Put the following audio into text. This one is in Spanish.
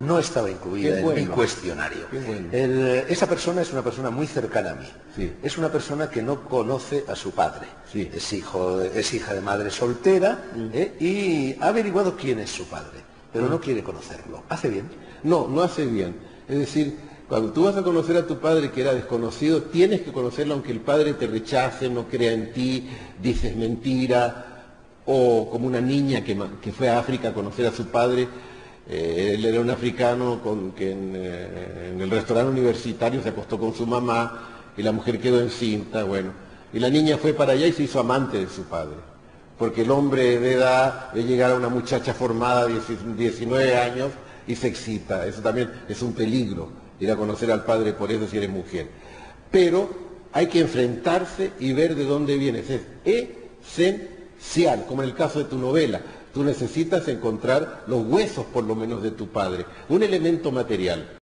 no estaba incluida en mi cuestionario. Bueno. Esa persona es una persona muy cercana a mí. Sí. Es una persona que no conoce a su padre. Sí. Es hija de madre soltera y ha averiguado quién es su padre, pero no quiere conocerlo. ¿Hace bien? No, no hace bien. Es decir, cuando tú vas a conocer a tu padre que era desconocido, tienes que conocerlo aunque el padre te rechace, no crea en ti, dices mentira, o como una niña que fue a África a conocer a su padre. Él era un africano que en el restaurante universitario se acostó con su mamá y la mujer quedó encinta, bueno. Y la niña fue para allá y se hizo amante de su padre. Porque el hombre de edad ve llegar a una muchacha formada de 19 años y se excita. Eso también es un peligro, ir a conocer al padre por eso si eres mujer. Pero hay que enfrentarse y ver de dónde vienes. Es esencial, como en el caso de tu novela. Tú necesitas encontrar los huesos, por lo menos, de tu padre, un elemento material.